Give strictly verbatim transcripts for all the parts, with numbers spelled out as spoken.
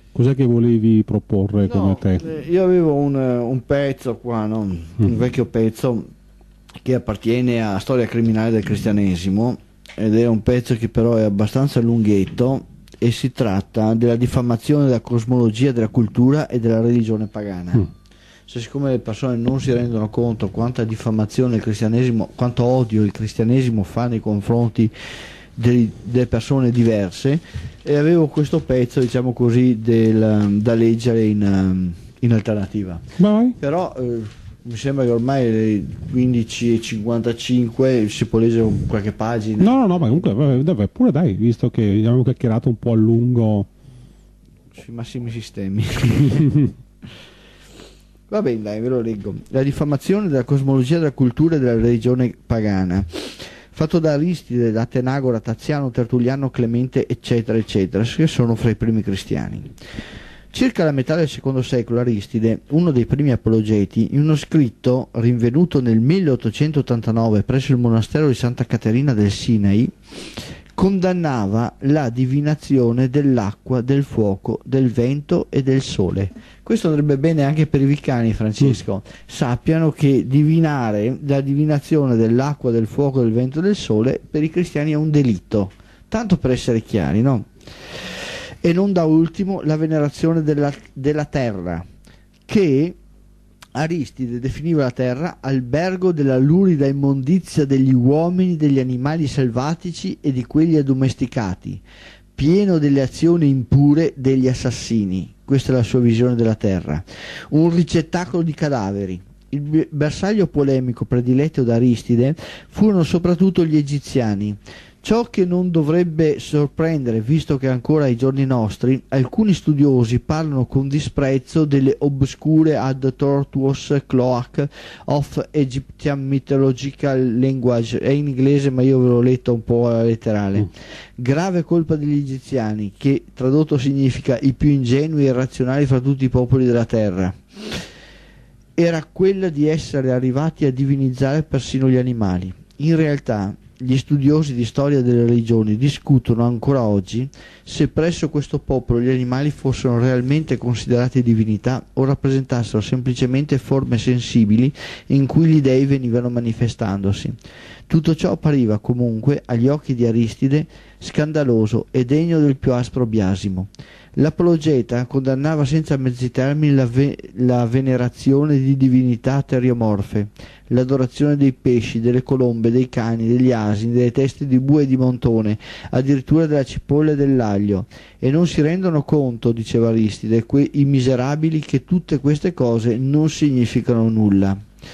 Cos'è che volevi proporre come No, te? eh, io avevo un, eh, un pezzo qua, no? Un Mm. vecchio pezzo che appartiene a storia criminale del cristianesimo ed è un pezzo che però è abbastanza lunghetto e si tratta della diffamazione della cosmologia, della cultura e della religione pagana. Mm. Se siccome le persone non si rendono conto quanta diffamazione il cristianesimo, quanto odio il cristianesimo fa nei confronti dei- delle persone diverse, e avevo questo pezzo, diciamo così, del- da leggere in, ehm, in alternativa. Vai. Però eh, mi sembra che ormai alle quindici e cinquantacinque si può leggere un- qualche pagina. No, no, no, ma comunque vabbè, vabbè, pure dai, visto che abbiamo chiacchierato un po' a lungo. Sui massimi sistemi. Va bene, dai, ve lo leggo. La diffamazione della cosmologia, della cultura e della religione pagana, fatto da Aristide, da Atenagora, Taziano, Tertulliano, Clemente, eccetera, eccetera, che sono fra i primi cristiani. Circa la metà del secondo secolo Aristide, uno dei primi apologeti, in uno scritto rinvenuto nel milleottocentottantanove presso il monastero di Santa Caterina del Sinai, condannava la divinazione dell'acqua, del fuoco, del vento e del sole. Questo andrebbe bene anche per i vicani, Francesco. Sappiano che divinare la divinazione dell'acqua, del fuoco, del vento e del sole per i cristiani è un delitto, tanto per essere chiari, no? E non da ultimo la venerazione della, della terra, che Aristide definiva la terra albergo della lurida immondizia degli uomini, degli animali selvatici e di quelli addomesticati, pieno delle azioni impure degli assassini. Questa è la sua visione della terra. Un ricettacolo di cadaveri. Il bersaglio polemico prediletto da Aristide furono soprattutto gli egiziani. Ciò che non dovrebbe sorprendere, visto che ancora ai giorni nostri alcuni studiosi parlano con disprezzo delle obscure ad tortuous cloac of Egyptian mythological language. È in inglese, ma io ve l'ho letto un po' alla letterale. Grave colpa degli egiziani, che tradotto significa i più ingenui e irrazionali fra tutti i popoli della terra, era quella di essere arrivati a divinizzare persino gli animali. In realtà gli studiosi di storia delle religioni discutono ancora oggi se presso questo popolo gli animali fossero realmente considerati divinità o rappresentassero semplicemente forme sensibili in cui gli dei venivano manifestandosi. Tutto ciò appariva comunque agli occhi di Aristide scandaloso e degno del più aspro biasimo. L'apologeta condannava senza mezzi termini la, ve- la venerazione di divinità teriomorfe, l'adorazione dei pesci, delle colombe, dei cani, degli asini, delle teste di bue e di montone, addirittura della cipolla e dell'aglio, e non si rendono conto, diceva Aristide, que- i miserabili, che tutte queste cose non significano nulla.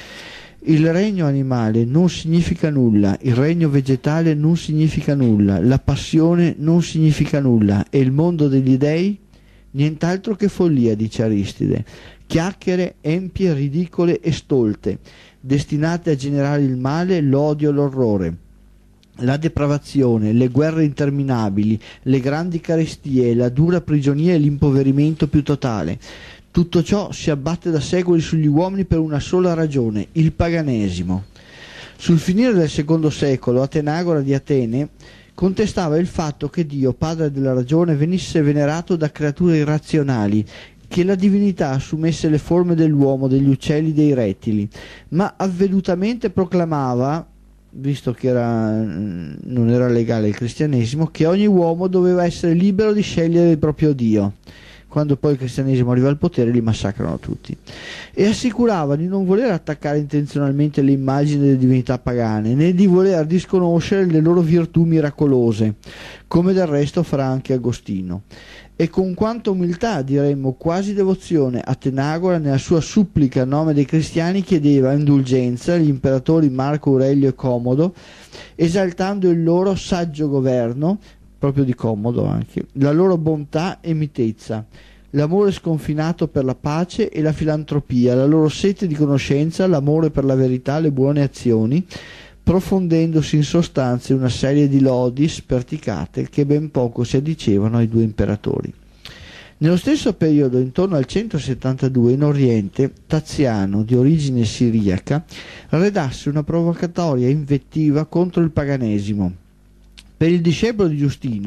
Il regno animale non significa nulla, il regno vegetale non significa nulla, la passione non significa nulla, e il mondo degli dei? Nient'altro che follia, dice Aristide, chiacchiere empie, ridicole e stolte, destinate a generare il male, l'odio e l'orrore, la depravazione, le guerre interminabili, le grandi carestie, la dura prigionia e l'impoverimento più totale. Tutto ciò si abbatte da secoli sugli uomini per una sola ragione, il paganesimo. Sul finire del secondo secolo, Atenagora di Atene contestava il fatto che Dio, padre della ragione, venisse venerato da creature irrazionali, che la divinità assumesse le forme dell'uomo, degli uccelli, dei rettili, ma avvedutamente proclamava, visto che era, non era legale il cristianesimo, che ogni uomo doveva essere libero di scegliere il proprio Dio. Quando poi il cristianesimo arriva al potere li massacrano tutti, e assicurava di non voler attaccare intenzionalmente le immagini delle divinità pagane, né di voler disconoscere le loro virtù miracolose, come del resto farà anche Agostino. E con quanta umiltà, diremmo quasi devozione, Atenagora nella sua supplica a nome dei cristiani chiedeva indulgenza agli imperatori Marco Aurelio e Commodo, esaltando il loro saggio governo, proprio di Commodo anche, la loro bontà e mitezza, l'amore sconfinato per la pace e la filantropia, la loro sete di conoscenza, l'amore per la verità, le buone azioni, profondendosi in sostanza in una serie di lodi sperticate che ben poco si addicevano ai due imperatori. Nello stesso periodo, intorno al centosettantadue, in Oriente, Taziano, di origine siriaca, redasse una provocatoria invettiva contro il paganesimo. Per il discepolo di Giustino,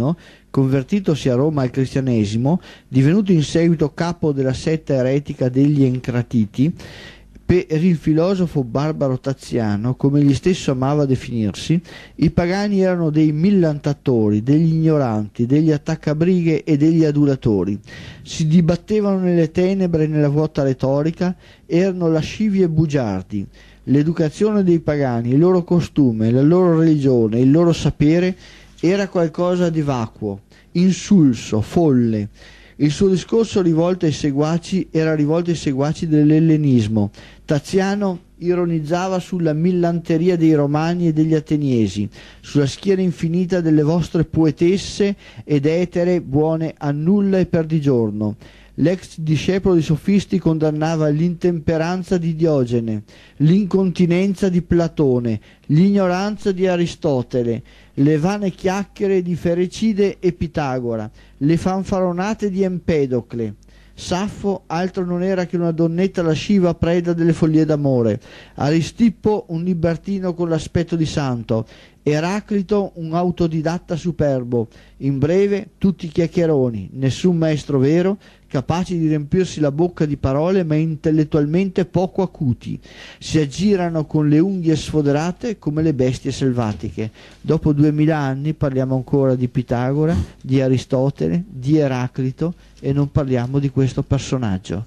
convertitosi a Roma al cristianesimo, divenuto in seguito capo della setta eretica degli Encratiti, per il filosofo barbaro Taziano, come egli stesso amava definirsi, i pagani erano dei millantatori, degli ignoranti, degli attaccabrighe e degli adulatori. Si dibattevano nelle tenebre e nella vuota retorica, erano lascivi e bugiardi. L'educazione dei pagani, il loro costume, la loro religione, il loro sapere era qualcosa di vacuo, insulso, folle. Il suo discorso rivolto ai seguaci era rivolto ai seguaci dell'ellenismo. Taziano ironizzava sulla millanteria dei romani e degli ateniesi, sulla schiera infinita delle vostre poetesse ed etere buone a nulla e per di giorno. L'ex discepolo di Sofisti condannava l'intemperanza di Diogene, l'incontinenza di Platone, l'ignoranza di Aristotele, le vane chiacchiere di Ferecide e Pitagora, le fanfaronate di Empedocle. Saffo altro non era che una donnetta lasciva preda delle follie d'amore, Aristippo un libertino con l'aspetto di santo, Eraclito un autodidatta superbo, in breve tutti chiacchieroni, nessun maestro vero, capaci di riempirsi la bocca di parole ma intellettualmente poco acuti, si aggirano con le unghie sfoderate come le bestie selvatiche. Dopo duemila anni parliamo ancora di Pitagora, di Aristotele, di Eraclito e non parliamo di questo personaggio.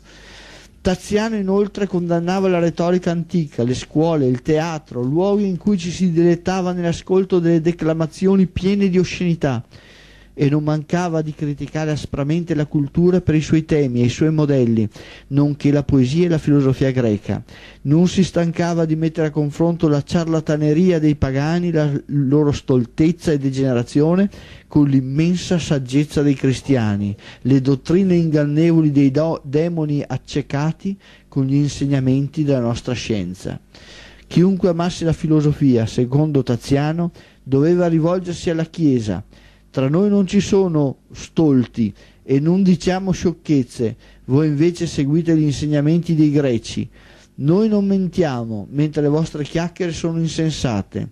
Taziano inoltre condannava la retorica antica, le scuole, il teatro, luoghi in cui ci si dilettava nell'ascolto delle declamazioni piene di oscenità, e non mancava di criticare aspramente la cultura per i suoi temi e i suoi modelli, nonché la poesia e la filosofia greca. Non si stancava di mettere a confronto la ciarlataneria dei pagani, la loro stoltezza e degenerazione, con l'immensa saggezza dei cristiani, le dottrine ingannevoli dei do- demoni accecati con gli insegnamenti della nostra scienza. Chiunque amasse la filosofia, secondo Taziano, doveva rivolgersi alla Chiesa. Tra noi non ci sono stolti e non diciamo sciocchezze, voi invece seguite gli insegnamenti dei greci. Noi non mentiamo, mentre le vostre chiacchiere sono insensate.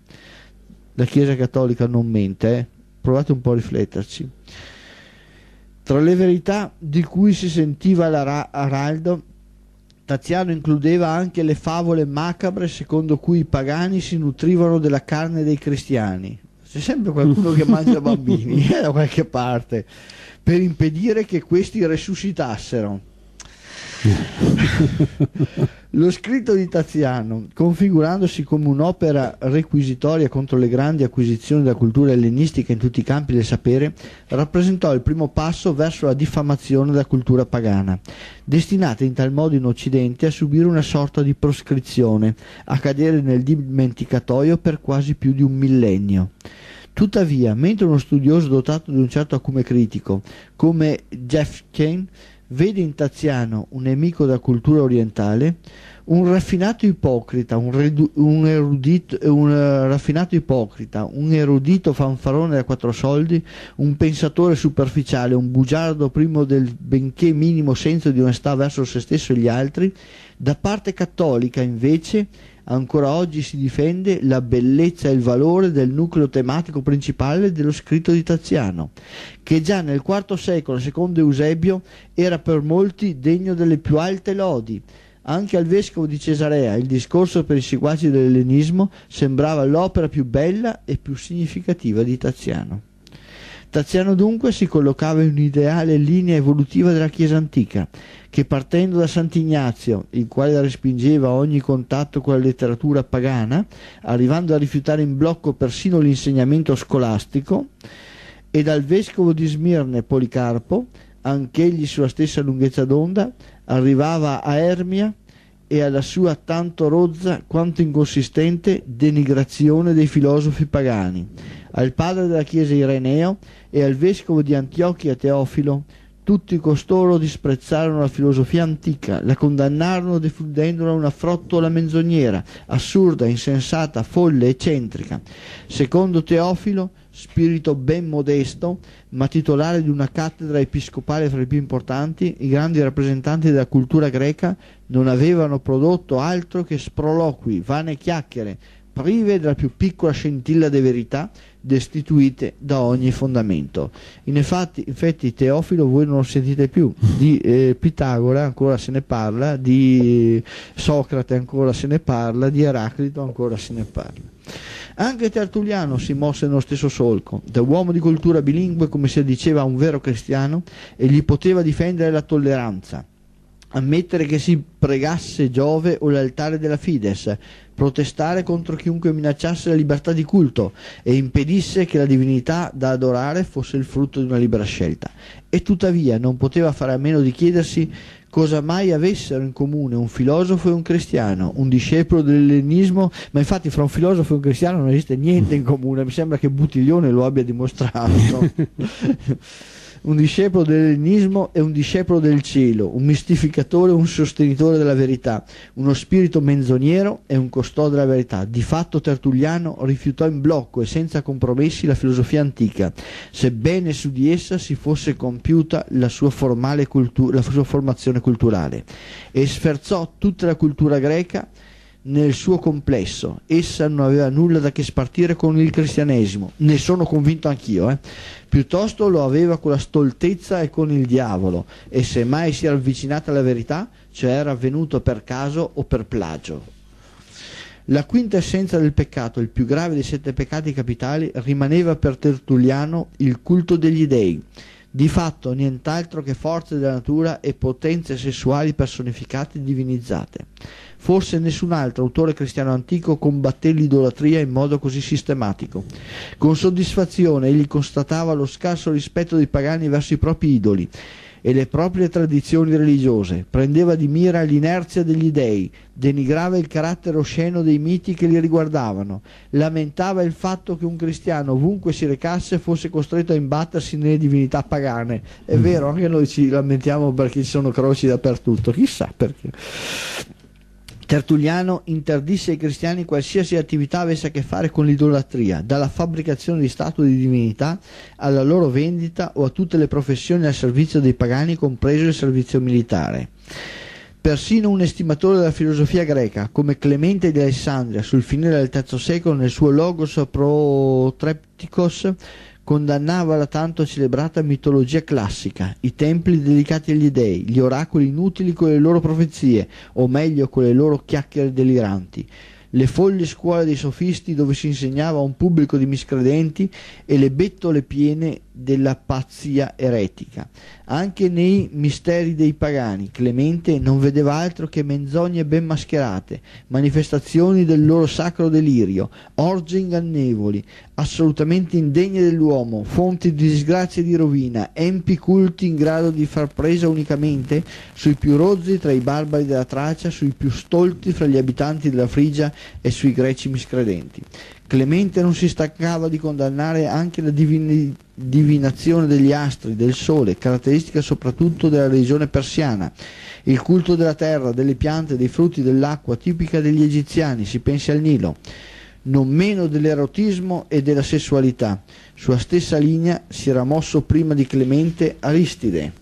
La Chiesa Cattolica non mente, eh? Provate un po' a rifletterci. Tra le verità di cui si sentiva l'araldo, Taziano includeva anche le favole macabre secondo cui i pagani si nutrivano della carne dei cristiani. C'è sempre qualcuno che mangia bambini eh, da qualche parte, per impedire che questi resuscitassero. Lo scritto di Taziano, configurandosi come un'opera requisitoria contro le grandi acquisizioni della cultura ellenistica in tutti i campi del sapere, rappresentò il primo passo verso la diffamazione della cultura pagana, destinata in tal modo in Occidente a subire una sorta di proscrizione, a cadere nel dimenticatoio per quasi più di un millennio. Tuttavia, mentre uno studioso dotato di un certo acume critico, come Jeff Kane, vede in Taziano un nemico della cultura orientale, un raffinato ipocrita, un, redu- un, erudito, un uh, raffinato ipocrita, un erudito fanfarone da quattro soldi, un pensatore superficiale, un bugiardo privo del benché minimo senso di onestà verso se stesso e gli altri, da parte cattolica invece ancora oggi si difende la bellezza e il valore del nucleo tematico principale dello scritto di Taziano, che già nel quarto secolo, secondo Eusebio, era per molti degno delle più alte lodi. Anche al vescovo di Cesarea il discorso per i seguaci dell'ellenismo sembrava l'opera più bella e più significativa di Taziano. Taziano dunque si collocava in un'ideale linea evolutiva della Chiesa antica, che partendo da Sant'Ignazio, il quale respingeva ogni contatto con la letteratura pagana, arrivando a rifiutare in blocco persino l'insegnamento scolastico, e dal vescovo di Smirne Policarpo, anch'egli sulla stessa lunghezza d'onda, arrivava a Ermia e alla sua tanto rozza quanto inconsistente denigrazione dei filosofi pagani, al padre della Chiesa Ireneo e al vescovo di Antiochia Teofilo. Tutti costoro disprezzarono la filosofia antica, la condannarono definendola una frottola menzognera, assurda, insensata, folle, eccentrica. Secondo Teofilo, spirito ben modesto, ma titolare di una cattedra episcopale fra i più importanti, i grandi rappresentanti della cultura greca non avevano prodotto altro che sproloqui, vane chiacchiere, prive della più piccola scintilla di verità, destituite da ogni fondamento. In effetti, infatti Teofilo voi non lo sentite più, di eh, Pitagora ancora se ne parla, di Socrate ancora se ne parla, di Eraclito ancora se ne parla. Anche Tertulliano si mosse nello stesso solco, da uomo di cultura bilingue, come si diceva a un vero cristiano, e gli poteva difendere la tolleranza, ammettere che si pregasse Giove o l'altare della Fides, protestare contro chiunque minacciasse la libertà di culto e impedisse che la divinità da adorare fosse il frutto di una libera scelta. E tuttavia non poteva fare a meno di chiedersi cosa mai avessero in comune un filosofo e un cristiano, un discepolo dell'ellenismo, ma infatti fra un filosofo e un cristiano non esiste niente in comune, mi sembra che Buttiglione lo abbia dimostrato. Un discepolo dell'ellenismo e un discepolo del cielo, un mistificatore e un sostenitore della verità, uno spirito menzognero e un custode della verità. Di fatto Tertulliano rifiutò in blocco e senza compromessi la filosofia antica, sebbene su di essa si fosse compiuta la sua, formale cultu- la sua formazione culturale, e sferzò tutta la cultura greca nel suo complesso. Essa non aveva nulla da che spartire con il cristianesimo, ne sono convinto anch'io, eh. Piuttosto lo aveva con la stoltezza e con il diavolo, e se mai si era avvicinata alla verità, cioè era avvenuto per caso o per plagio. La quinta essenza del peccato, il più grave dei sette peccati capitali, rimaneva per Tertulliano il culto degli dei, di fatto nient'altro che forze della natura e potenze sessuali personificate e divinizzate. Forse nessun altro autore cristiano antico combatté l'idolatria in modo così sistematico. Con soddisfazione egli constatava lo scarso rispetto dei pagani verso i propri idoli e le proprie tradizioni religiose, prendeva di mira l'inerzia degli dei, denigrava il carattere osceno dei miti che li riguardavano, lamentava il fatto che un cristiano ovunque si recasse fosse costretto a imbattersi nelle divinità pagane. È vero, anche noi ci lamentiamo perché ci sono croci dappertutto, chissà perché. Tertulliano interdisse ai cristiani qualsiasi attività avesse a che fare con l'idolatria, dalla fabbricazione di statue di divinità alla loro vendita o a tutte le professioni al servizio dei pagani, compreso il servizio militare. Persino un estimatore della filosofia greca, come Clemente di Alessandria, sul finire del terzo secolo, nel suo Logos Protrepticos, condannava la tanto celebrata mitologia classica, i templi dedicati agli dei, gli oracoli inutili con le loro profezie, o meglio con le loro chiacchiere deliranti, le folli scuole dei sofisti dove si insegnava a un pubblico di miscredenti e le bettole piene della pazzia eretica. Anche nei misteri dei pagani Clemente non vedeva altro che menzogne ben mascherate, manifestazioni del loro sacro delirio, orge ingannevoli, assolutamente indegne dell'uomo, fonti di disgrazia e di rovina, empi culti in grado di far presa unicamente sui più rozzi tra i barbari della Tracia, sui più stolti fra gli abitanti della Frigia e sui greci miscredenti. Clemente non si stancava di condannare anche la divini- divinazione degli astri, del sole, caratteristica soprattutto della religione persiana, il culto della terra, delle piante, dei frutti, dell'acqua, tipica degli egiziani, si pensi al Nilo, non meno dell'erotismo e della sessualità. Sulla stessa linea si era mosso prima di Clemente Aristide,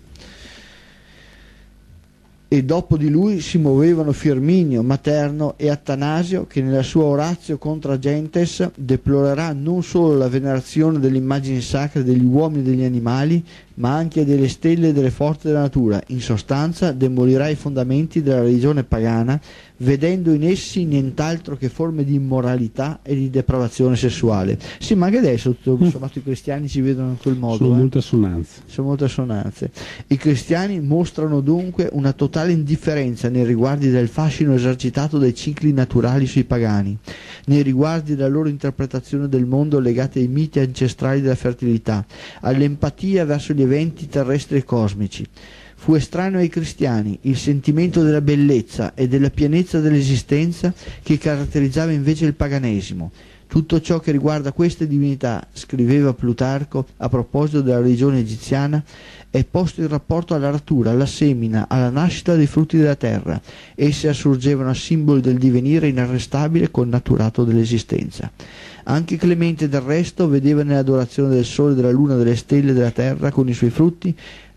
e dopo di lui si muovevano Firminio, Materno e Attanasio, che nella sua Oratio contra Gentes deplorerà non solo la venerazione delle immagini sacre degli uomini e degli animali, ma anche delle stelle e delle forze della natura. In sostanza demolirà i fondamenti della religione pagana, vedendo in essi nient'altro che forme di immoralità e di depravazione sessuale. Sì, ma anche adesso tutto sommato i cristiani ci vedono in quel modo. Sono eh. molte assonanze. Sono molte assonanze. I cristiani mostrano dunque una totale indifferenza nei riguardi del fascino esercitato dai cicli naturali sui pagani, nei riguardi della loro interpretazione del mondo legata ai miti ancestrali della fertilità, all'empatia verso gli eventi terrestri e cosmici. Fu estraneo ai cristiani il sentimento della bellezza e della pienezza dell'esistenza che caratterizzava invece il paganesimo. Tutto ciò che riguarda queste divinità, scriveva Plutarco a proposito della religione egiziana, è posto in rapporto alla natura, alla semina, alla nascita dei frutti della terra. Esse assurgevano a simboli del divenire inarrestabile e connaturato dell'esistenza. Anche Clemente del resto vedeva nell'adorazione del sole, della luna, delle stelle, della terra con i suoi frutti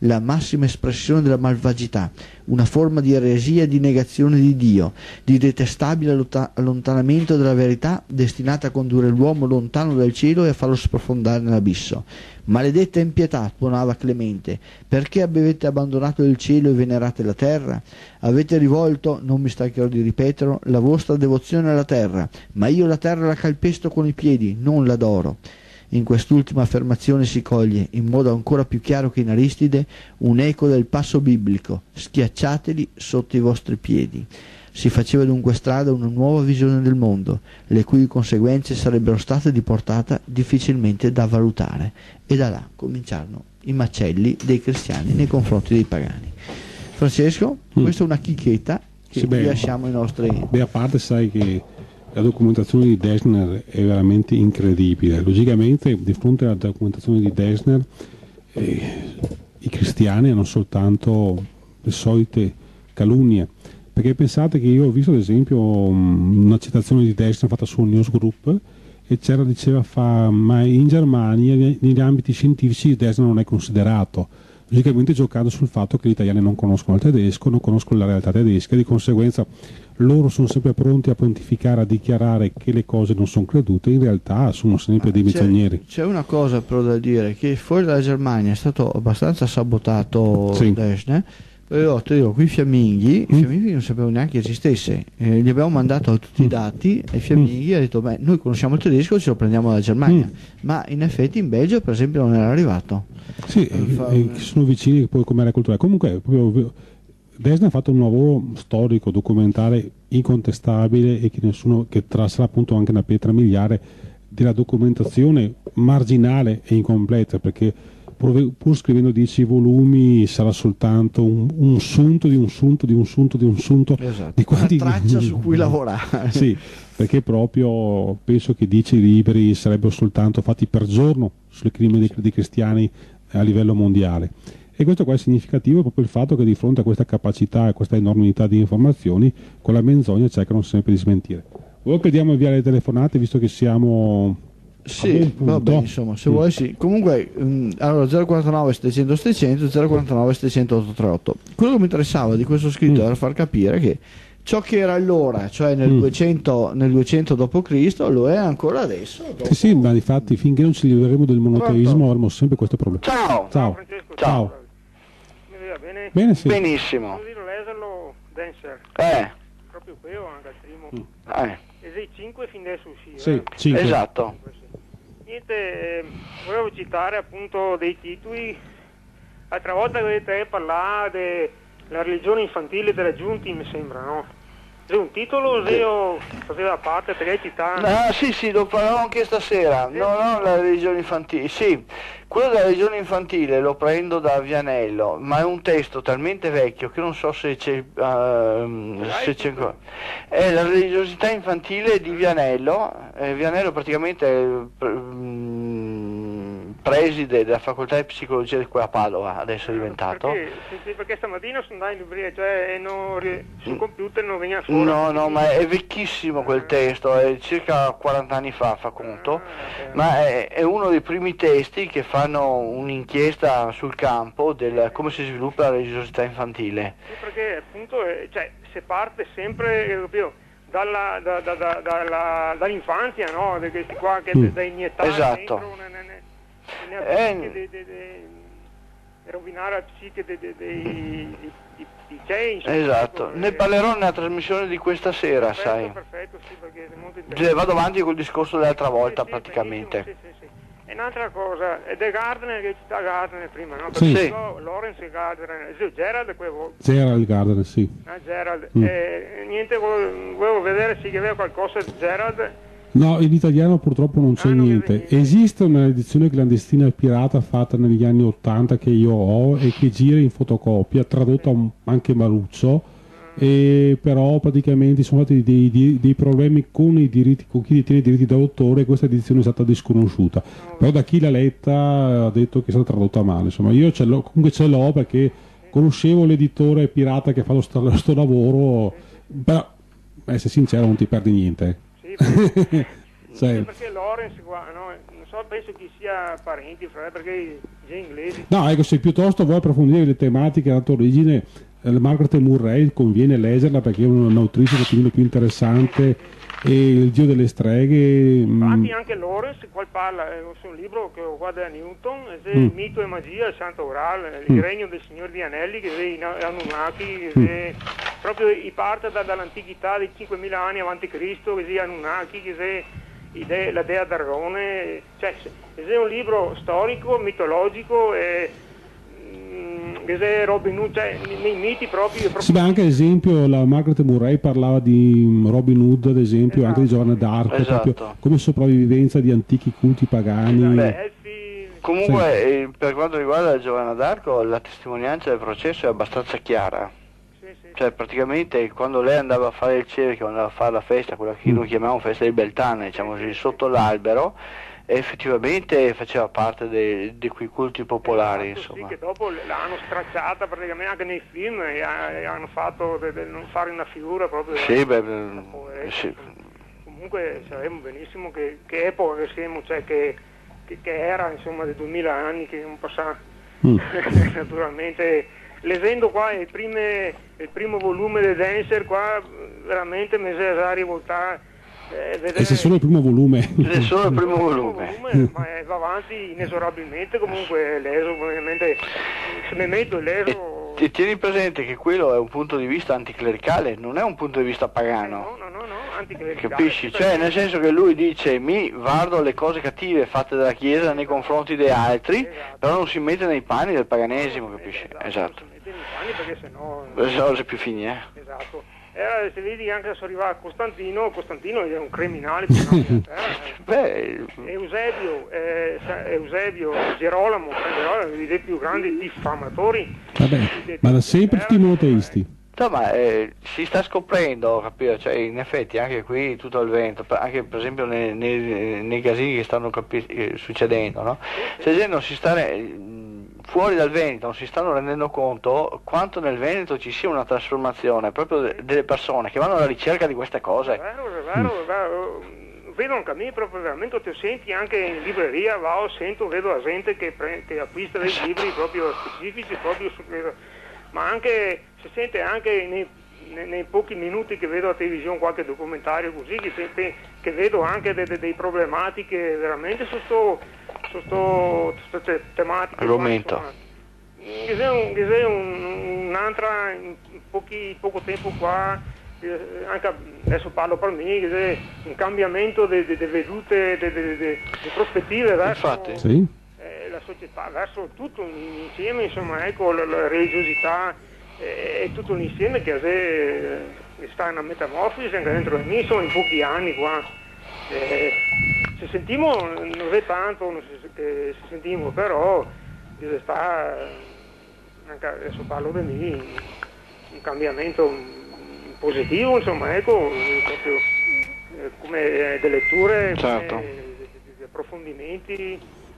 la massima espressione della malvagità, una forma di eresia e di negazione di Dio, di detestabile allontana- allontanamento dalla verità, destinata a condurre l'uomo lontano dal cielo e a farlo sprofondare nell'abisso. Maledetta impietà, tuonava Clemente, perché avete abbandonato il cielo e venerate la terra? Avete rivolto, non mi stancherò di ripeterlo, la vostra devozione alla terra, ma io la terra la calpesto con i piedi, non l'adoro. In quest'ultima affermazione si coglie, in modo ancora più chiaro che in Aristide, un eco del passo biblico: schiacciateli sotto i vostri piedi. Si faceva dunque strada a una nuova visione del mondo, le cui conseguenze sarebbero state di portata difficilmente da valutare, e da là cominciarono i macelli dei cristiani nei confronti dei pagani. Francesco, mm. questa è una chicchetta che sì, beh, lasciamo ai nostri... Beh, a parte sai che la documentazione di Dessner è veramente incredibile. Logicamente, di fronte alla documentazione di Dessner, eh, i cristiani hanno soltanto le solite calunnie. Perché pensate che io ho visto ad esempio una citazione di Dessner fatta sul Newsgroup e c'era, diceva, fa, ma in Germania negli ambiti scientifici Dessner non è considerato, logicamente giocando sul fatto che gli italiani non conoscono il tedesco, non conoscono la realtà tedesca, di conseguenza loro sono sempre pronti a pontificare, a dichiarare che le cose non sono credute, in realtà sono sempre dei menzogneri. C'è, c'è una cosa però da dire, che fuori dalla Germania è stato abbastanza sabotato sì. Dessner. Io ti dico, qui i fiamminghi, mm. i fiamminghi non sapevo neanche esistesse, eh, gli abbiamo mandato tutti i dati ai fiamminghi, mm. ha detto beh, noi conosciamo il tedesco, ce lo prendiamo dalla Germania, mm. ma in effetti in Belgio per esempio non era arrivato. Sì, e, fa... e sono vicini poi come era culturale. Comunque proprio Dessner ha fatto un lavoro storico, documentare incontestabile e che nessuno, che sarà appunto anche una pietra miliare della documentazione marginale e incompleta, perché pur scrivendo dieci volumi sarà soltanto un, un sunto di un sunto di un sunto di un sunto esatto. di quanti... una traccia su cui lavorare. Sì, perché proprio penso che dieci libri sarebbero soltanto fatti per giorno sui crimini dei, dei cristiani a livello mondiale. E questo qua è significativo proprio il fatto che di fronte a questa capacità e questa enormità di informazioni con la menzogna cercano sempre di smentire. Voi chiediamo via le telefonate visto che siamo... Sì, va bene, insomma, se mm. vuoi sì. Comunque, um, allora zero quarantanove settecento settecento, zero quarantanove settecento ottocentotrentotto. Quello che mi interessava di questo scritto mm. era far capire che ciò che era allora, cioè nel, mm. duecento, nel duecento dopo Cristo, lo è ancora adesso. Dopo... Sì, sì, ma difatti finché non ci libereremo del monoteismo avremo sempre questo problema. Ciao! Ciao! Francesco, ciao. ciao. Mi va bene? Bene, sì. Benissimo. Devo leserlo, Denser. Eh. Proprio quello anche al primo. Mm. Eh. E sei cinque fin adesso uscì. Sì, eh? cinque. Esatto. Niente, eh, volevo citare appunto dei titoli. L'altra volta avete parlato della religione infantile della Giunti, mi sembra, no? C'è un titolo se io faceva parte per citare. Ah sì sì, lo parlerò anche stasera. Sì. No, no, la religione infantile. Sì, quello della religione infantile lo prendo da Vianello, ma è un testo talmente vecchio che non so se c'è, uh, se c'è ancora. È la religiosità infantile di Vianello. Eh, Vianello praticamente è um, preside della facoltà di psicologia di qua a Padova, adesso è diventato. Perché, sì, perché stamattina sono andato in libreria, cioè non, sul computer non veniva fuori. No, no, ma è vecchissimo quel testo, è circa quaranta anni fa, fa conto, ah, okay. Ma è, è uno dei primi testi che fanno un'inchiesta sul campo del come si sviluppa la religiosità infantile. Sì, perché appunto, cioè, se parte sempre, capito, dalla, da, da, da, dalla, dall'infanzia, no? Di questi qua che mm. da iniettare esatto. dentro ne, ne, ne, ne è... de, de, de, rovinare la psiche dei de, de, de, de change. Esatto, ecco, ne eh, parlerò nella trasmissione di questa sera, perfetto, sai. Perfetto, sì, perché è molto interessante. Vado avanti col discorso dell'altra volta, sì, praticamente. Sì, sì, sì. E un'altra cosa, è De Gardner che cita Gardner prima, no? Sì. Perché Lawrence Gardner, sì, Gerald quello. Gerald Gardner, sì. Ah, Gerald. Mm. Eh, niente, volevo, volevo vedere se aveva qualcosa di Gerald. No, in italiano purtroppo non c'è ah, niente. niente. Esiste un'edizione clandestina e pirata fatta negli anni ottanta che io ho e che gira in fotocopia, tradotta anche Maruccio, e però praticamente sono stati dei, dei, dei problemi con, i diritti, con chi detiene i diritti d'autore e questa edizione è stata disconosciuta. No, però da chi l'ha letta ha detto che è stata tradotta male. Insomma, io ce l'ho, comunque ce l'ho perché conoscevo l'editore pirata che fa lo sto, sto lavoro, però essere sincero non ti perdi niente. Sì, perché, sì, perché Lawrence qua, no? Non so, penso che sia parenti, fra, perché già inglesi. No, ecco, se piuttosto vuoi approfondire le tematiche data origine, eh, Margaret Murray conviene leggerla perché è un'autrice un pochino più interessante. E il Dio delle streghe. Infatti mh. anche Lawrence qua parla, è un libro che ho qua da Newton, è Mm. Mito e magia, il Santo Graal, il Mm. regno del Signore di Anelli, che è in Anunnaki, che Mm. è proprio i parte da, dall'antichità di cinquemila anni avanti Cristo, che è Anunnaki, che è i de- la dea Dargone, cioè è un libro storico, mitologico e che è Robin Hood, cioè nei miti proprio, proprio Sì, ma anche ad esempio la Margaret Murray parlava di Robin Hood, ad esempio, Esatto. anche di Giovanna d'Arco, Esatto. proprio come sopravvivenza di antichi culti pagani. Beh, elfi. Comunque, eh, per quanto riguarda Giovanna d'Arco, la testimonianza del processo è abbastanza chiara. Sì, sì. Cioè, praticamente, quando lei andava a fare il cerchio, andava a fare la festa, quella che noi chiamiamo festa di Beltane, diciamo così, sotto l'albero, effettivamente faceva parte de- di quei culti popolari, Esatto, insomma. sì, che dopo l'hanno stracciata praticamente anche nei film e, ha- e hanno fatto del de non fare una figura proprio Sì, beh, da poveretta. sì. Comunque sappiamo benissimo che, che epoca che siamo, cioè che, che, che era insomma dei duemila anni che non passa Mm. naturalmente leggendo qua il, prime, il primo volume del Dancer qua veramente mi si è rivoltato. Eh, E se solo il primo volume. È solo il primo primo volume. volume, ma eh, va avanti inesorabilmente, comunque leso, ovviamente se mi metto e leso. E tieni presente che quello è un punto di vista anticlericale, non è un punto di vista Eh, pagano. no, no, no, no, anticlericale. Capisci? Sì, Cioè, perché- nel senso che lui dice mi guardo le cose cattive fatte dalla Chiesa nei confronti degli altri, Esatto. però non si mette nei panni del paganesimo, capisci? Esatto, Esatto. non si mette nei panni perché sennò. Le cose più fini, eh? Esatto. Eh, se vedi anche adesso arriva Costantino, Costantino è un criminale più grande della terra, eh. Beh, Eusebio, eh, Sa- Eusebio, Gerolamo, Gerolamo, uno dei più grandi diffamatori. Vabbè, ma da sempre tutti i monoteisti. no, ma eh, si sta scoprendo, capito? Cioè, in effetti anche qui tutto il vento, per- anche per esempio nei, nei, nei casini che stanno capi- eh, succedendo, no? Se la gente non si sta re- fuori dal Veneto non si stanno rendendo conto quanto nel Veneto ci sia una trasformazione proprio de- delle persone che vanno alla ricerca di queste È cose. vero, è vero, è vero. Vedo anche a me proprio veramente, te senti anche in libreria, va, sento, vedo la gente che, pre- che acquista dei libri proprio specifici, proprio su, ma anche si sente anche nei, nei, nei pochi minuti che vedo a televisione qualche documentario così, che, sente, che vedo anche de, de, dei problematiche veramente su sto, su sto, su sto te, tematiche. Argomento. Qua, che c'è un, che c'è un, un'altra, in pochi, poco tempo qua, eh, anche adesso parlo per me, che c'è un cambiamento delle vedute, delle prospettive verso Infatti. Sì? eh, la società, verso tutto l'insieme, insomma, ecco, la, la religiosità eh, è tutto l'insieme che, eh, sta in una metamorfosi anche dentro di me, insomma, in pochi anni qua. Eh, se sentiamo, non è tanto non si, che si sentiamo, però eh, sta, anche adesso parlo di me, un cambiamento mm, positivo, insomma, ecco, eh, proprio eh, come eh, delle letture, Certo. come eh, di approfondimenti.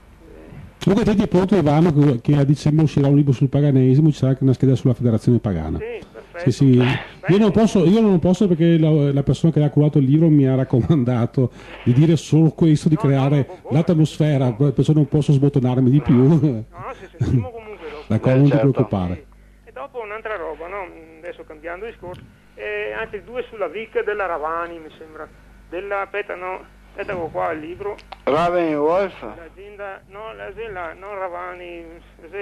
Comunque te ti è pronto Ivano che, che a dicembre uscirà un libro sul paganesimo, ci sarà anche una scheda sulla federazione pagana. Sì, perfetto. Sì, sì. Io, non posso, io non posso perché la, la persona che ha curato il libro mi ha raccomandato di dire solo questo, di No, creare no, no, no, l'atmosfera, perciò non posso sbottonarmi di più. No, no, se sentiamo comunque dopo. D'accordo, Eh, non ti certo. preoccupare. E dopo un'altra roba, no? Adesso cambiando discorso, eh, anche due sulla V I C della Ravani, mi sembra. Della, aspetta, no, aspetta qua il libro. Raven Wolf? L'azienda, no, l'azienda, non Ravani, sì,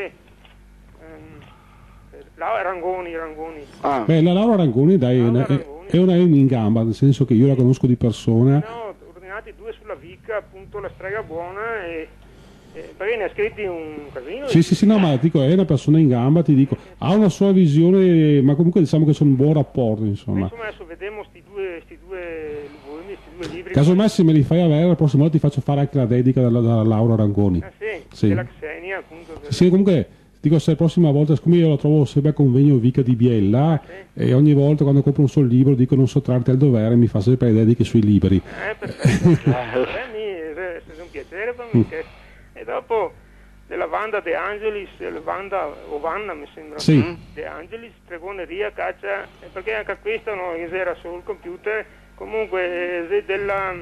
ehm, là, Rangoni, Rangoni. Ah, Beh, la Laura Rangoni dai, è una, è, è una in gamba, nel senso che io la conosco di persona. No, ordinati due sulla V I C, appunto la strega buona, e, e perché ne ha scritti un casino. Sì, sì, sì, no, ma dico, è una persona in gamba, ti dico, ha una sua visione, ma comunque diciamo che c'è un buon rapporto, insomma. Insomma, adesso vediamo sti due, sti due volumi, sti due libri. Casomai se me li fai avere, la prossima volta ti faccio fare anche la dedica dalla, dalla Laura Rangoni. Ah, sì, Sì. della Xenia, appunto. Sì, comunque dico, se la prossima volta, siccome io la trovo sempre a convegno Vica di Biella, e ogni volta quando compro un suo libro dico non sottrarti al dovere, mi fa sempre le dediche sui libri. Eh, perfetto. eh, mi, è stato un piacere per me. Che... E dopo della Vanda De Angelis, la Vanda o Vanna mi sembra. Sì. De Angelis, stregoneria, caccia, eh, perché anche questo no, era solo il computer, comunque eh, della,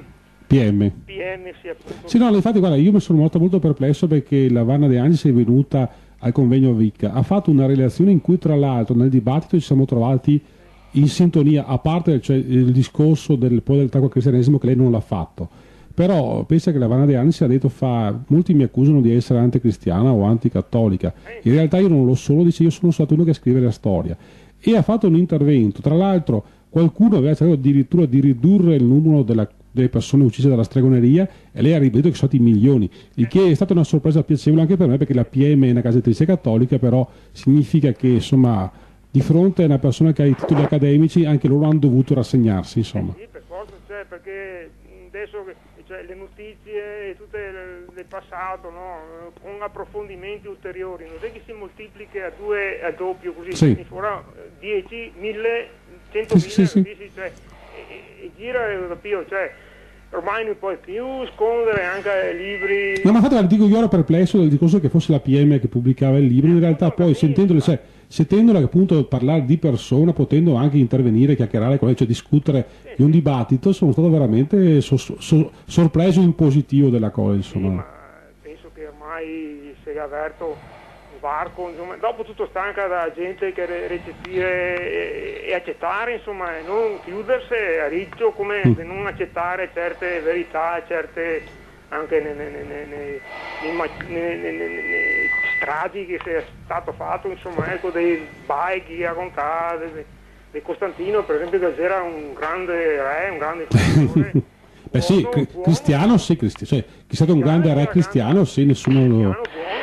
P M. P M, sì, appunto. Sì, no, infatti, guarda, io mi sono molto, molto perplesso perché la Vanna De Angelis è venuta al convegno V I C, ha fatto una relazione in cui, tra l'altro, nel dibattito ci siamo trovati in sintonia, a parte cioè, il discorso del poi del attacco al cristianesimo che lei non l'ha fatto. Però pensa che la Vanna De Angelis ha detto fa molti mi accusano di essere anticristiana o anticattolica. In realtà io non lo sono, dice io sono stato uno che scrive la storia. E ha fatto un intervento, tra l'altro qualcuno aveva cercato addirittura di ridurre il numero della, delle persone uccise dalla stregoneria e lei ha ribadito che sono stati milioni, il che è stata una sorpresa piacevole anche per me perché la P M è una casa editrice cattolica, però significa che insomma di fronte a una persona che ha i titoli accademici anche loro hanno dovuto rassegnarsi, insomma. Sì, per forza, cioè, perché adesso cioè, le notizie tutte del passato, no? Con approfondimenti ulteriori, non è che si moltiplica a due, a doppio così, sì. quindi fuori dieci, mille, centomila, sì, sì, sì. Cioè, e, e gira, capito, cioè ormai non puoi più scrivere anche libri. No, ma infatti dico io ero perplesso del discorso che fosse la P M che pubblicava il libro, in realtà poi sentendole, cioè, sentendola appunto parlare di persona, potendo anche intervenire, chiacchierare con lei, cioè discutere sì, di un dibattito, sono stato veramente so, so, sorpreso in positivo della cosa, insomma. Sì, ma penso che ormai si è aperto un varco, insomma, dopo tutto stanca da gente che recepire e, e accettare, insomma, e non chiudersi a riccio come mm. non accettare certe verità, certe anche nei, nei, nei, nei, nei, nei stragi che sia stato fatto, insomma, ecco, dei bai che raccontare di Costantino, per esempio, che era un grande re, un grande imperatore. Beh sì, buono, buono, cristiano sì, cristi- cioè, che è stato un grande re cristiano, sì, nessuno lo...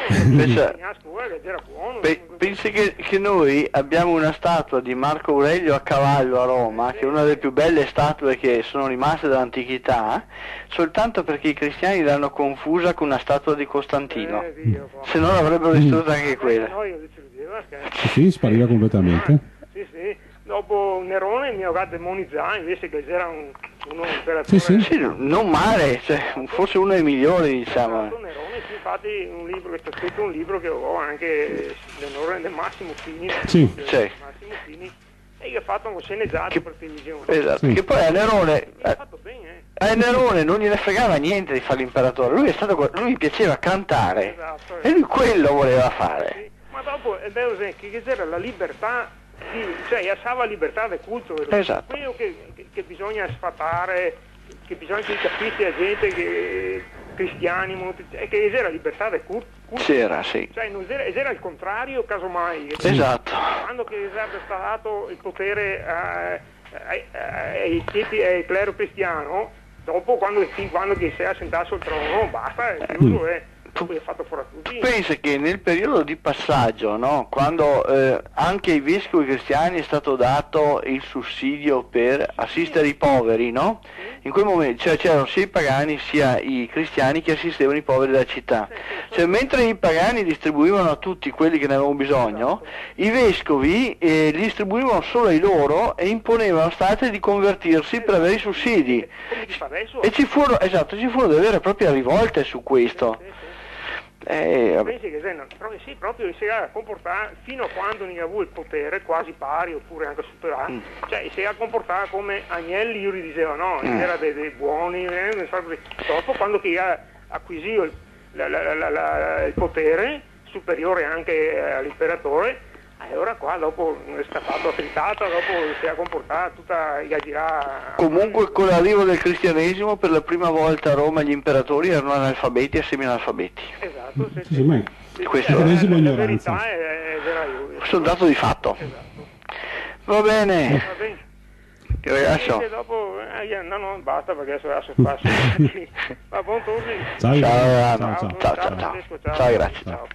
Pensi che, che noi abbiamo una statua di Marco Aurelio a cavallo a Roma, che è una delle più belle statue che sono rimaste dall'antichità, soltanto perché i cristiani l'hanno confusa con una statua di Costantino, eh, Dio, se no l'avrebbero distrutta anche quella. Sì, spariva completamente. Sì, sì. Dopo Nerone mi ha demonizzato invece che era un, uno imperatore. Sì, sì. Sì, non male, cioè, forse uno dei migliori, diciamo. Nerone, sì, infatti un libro che sta scritto un libro che ho anche l'onore del Massimo Fini, sì. Sì. Massimo Fini, e che ha fatto un sceneggiato che, per televisione. Esatto, sì. Che poi a Nerone eh, fatto bene, eh. a Nerone non gliene fregava niente di fare l'imperatore, lui è stato lui gli piaceva cantare, esatto, e lui quello voleva fare. Sì. Ma dopo è vero che c'era la libertà. Sì, cioè assava libertà del culto, esatto. Quello che, che, che bisogna sfatare, che bisogna che capisci a gente che cristiani, molti, è che era libertà del culto. C'era, sì. Cioè non era, era il contrario, casomai. Esatto. Quando che era stato dato il potere ai, ai, ai, ai clero cristiano, dopo quando, quando che si è assentato sul trono, basta, è chiuso, è. Fatto tutti. Pensa che nel periodo di passaggio, no, quando eh, anche ai vescovi cristiani è stato dato il sussidio per assistere i poveri, no? In quel momento cioè, c'erano sia i pagani sia i cristiani che assistevano i poveri della città. Cioè, mentre i pagani distribuivano a tutti quelli che ne avevano bisogno, i vescovi eh, li distribuivano solo ai loro e imponevano a state di convertirsi per avere i sussidi. E ci furono, esatto, ci furono delle vere e proprie rivolte su questo. Eh, pensi che no, proprio, sì, proprio si era comportato fino a quando non aveva il potere quasi pari oppure anche superato, mm. cioè si era comportato come Agnelli, io gli dicevo no, mm. era dei, dei buoni, eh, dopo quando che ha acquisito il, la, la, la, la, il potere superiore anche all'imperatore, e ora qua dopo è stato attritato, dopo si è comportato tutta la girà. Comunque con l'arrivo del cristianesimo per la prima volta a Roma gli imperatori erano analfabeti e semi-analfabeti. Esatto, sì, sì, sì, ma sì, questo sì, è la, la verità è, è vera io. Questo è un dato di fatto. Esatto. Va bene. Va bene. Che ragazzo. E dopo eh, no, no, basta perché adesso adesso passo. Va buon turni. Ciao, ciao, ciao, ciao, ciao, ciao, ciao, ciao, ciao, grazie. Ciao.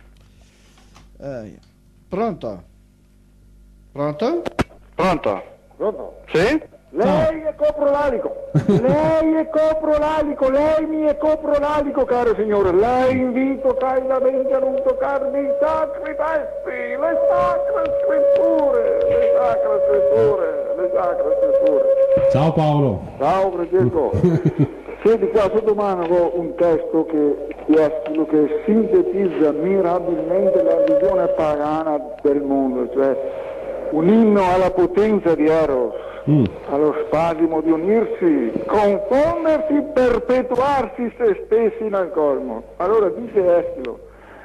Eh, pronto? Pronto? Pronto? Pronto? Sì? Lei è coprolalico, lei è coprolalico, lei mi è coprolalico, caro signore, lei invito caldamente a non toccarmi i sacri testi, le sacre scritture, le sacre scritture, le sacre scritture. Ciao Paolo. Ciao Francesco. Senti, qua sotto mano ho un testo che, che sintetizza mirabilmente la visione pagana del mondo, cioè un inno alla potenza di Eros. Mm. allo spasimo di unirsi, confondersi, perpetuarsi se stessi nel colmo. Allora dice Eschilo,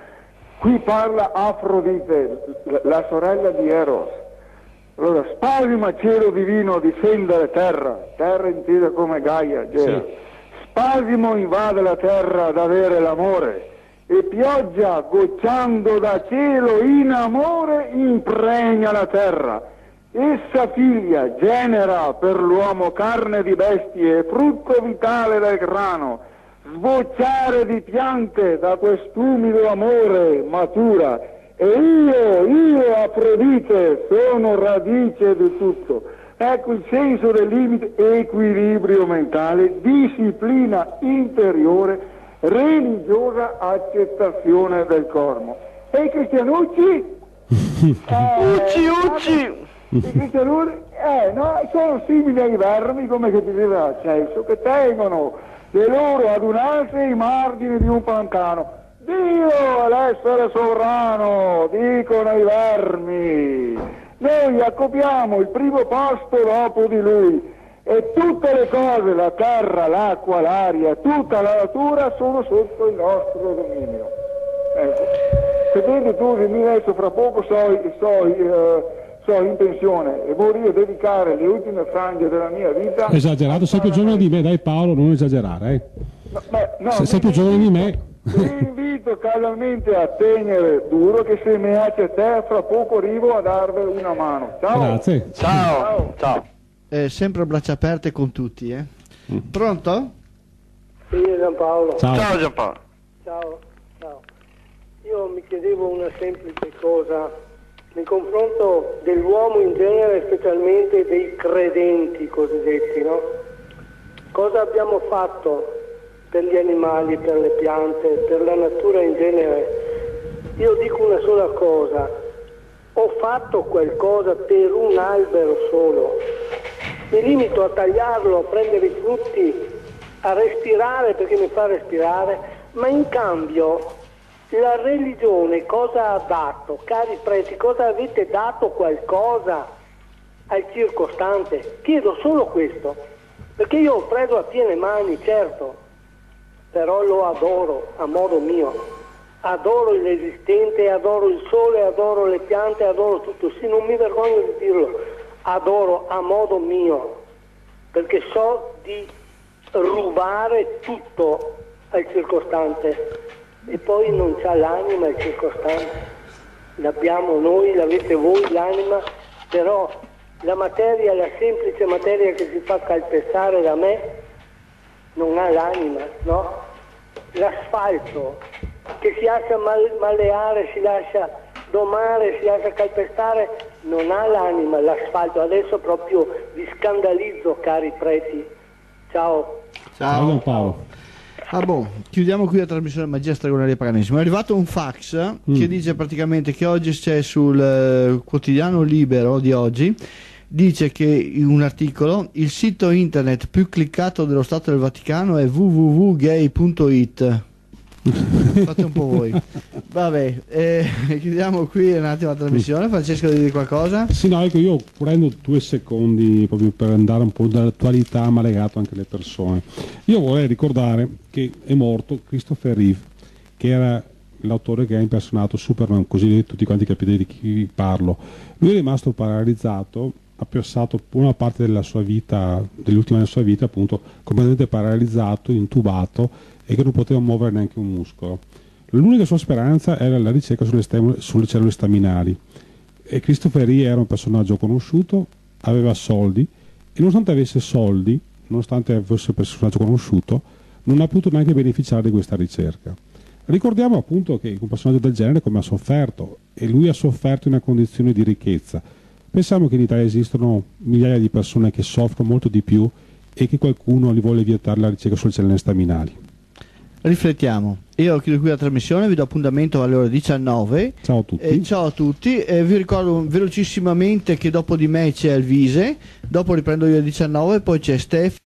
qui parla Afrodite, la, la sorella di Eros. Allora spasima cielo divino di scendere terra, terra intesa come Gaia, Gea. Sì. Spasimo invade la terra ad avere l'amore, e pioggia gocciando da cielo in amore impregna la terra. Essa figlia genera per l'uomo carne di bestie e frutto vitale del grano, sbocciare di piante da quest'umido amore matura, e io, io Afrodite sono radice di tutto. Ecco il senso del limite: equilibrio mentale, disciplina interiore, religiosa accettazione del corpo. E i cristianucci? eh, ucci, ucci! I cristianucci, eh, no, sono simili ai vermi, come che diceva Celso, che tengono le loro adunanze ai margini di un pantano. Dio, l'essere sovrano, dicono i vermi. Noi occupiamo il primo posto dopo di lui, e tutte le cose, la terra, l'acqua, l'aria, tutta la natura sono sotto il nostro dominio. Ecco. Vedete tu che mi adesso fra poco so, so, eh, so in pensione e vorrei dedicare le ultime frange della mia vita. Esagerato, sei più giovane di me, dai Paolo, non esagerare, eh. No, beh, no, Se sei più giovane di me. Ti invito caldamente a tenere duro, che se mi piace te fra poco arrivo a darvi una mano. Ciao. Grazie. Ciao. Ciao. Ciao. Eh, sempre a braccia aperte con tutti, eh. Mm. Pronto? Sì, Giampaolo. Ciao. Ciao Giampaolo. Ciao, ciao. Io mi chiedevo una semplice cosa nei confronto dell'uomo in genere, specialmente dei credenti cosiddetti, no? Cosa abbiamo fatto per gli animali, per le piante, per la natura in genere? Io dico una sola cosa: ho fatto qualcosa per un albero solo, mi limito a tagliarlo, a prendere i frutti, a respirare perché mi fa respirare, ma in cambio la religione cosa ha dato? Cari preti, cosa avete dato qualcosa al circostante? Chiedo solo questo, perché io ho preso a piene mani, certo, però lo adoro a modo mio, adoro l'esistente, adoro il sole, adoro le piante, adoro tutto, sì, non mi vergogno di dirlo, adoro a modo mio, perché so di rubare tutto al circostante, e poi non c'ha l'anima il circostante, l'abbiamo noi, l'avete voi l'anima, però la materia, la semplice materia che si fa calpestare da me non ha l'anima, no? L'asfalto che si lascia mal- maleare, si lascia domare, si lascia calpestare, non ha l'anima l'asfalto. Adesso proprio vi scandalizzo, cari preti. Ciao. Ciao Paolo. Ah, boh, chiudiamo qui la trasmissione Magia Stregoneria e Paganesimo. È arrivato un fax mm. che dice praticamente che oggi c'è sul eh, quotidiano Libero di oggi, dice che in un articolo il sito internet più cliccato dello Stato del Vaticano è w w w punto gay punto it. Fate un po' voi. Vabbè, eh, chiudiamo qui un attimo la trasmissione. Francesco, devi dire qualcosa? Sì, no, ecco, io prendo due secondi proprio per andare un po' dall'attualità, ma legato anche alle persone. Io vorrei ricordare che è morto Christopher Reeve, che era l'autore che ha impersonato Superman, così tutti quanti capite di chi parlo. Lui è rimasto paralizzato, ha passato una parte della sua vita, dell'ultima della sua vita, appunto, completamente paralizzato, intubato, e che non poteva muovere neanche un muscolo. L'unica sua speranza era la ricerca sulle, stem- sulle cellule staminali. E Christopher Reeve era un personaggio conosciuto, aveva soldi, e nonostante avesse soldi, nonostante fosse un personaggio conosciuto, non ha potuto neanche beneficiare di questa ricerca. Ricordiamo appunto che un personaggio del genere come ha sofferto, e lui ha sofferto in una condizione di ricchezza. Pensiamo che in Italia esistono migliaia di persone che soffrono molto di più e che qualcuno gli vuole vietare la ricerca sulle cellule staminali. Riflettiamo. Io chiudo qui la trasmissione, vi do appuntamento alle ore diciannove. Ciao a tutti. Eh, ciao a tutti. Eh, vi ricordo velocissimamente che dopo di me c'è Elvise, dopo riprendo io alle diciannove, poi c'è Stefano.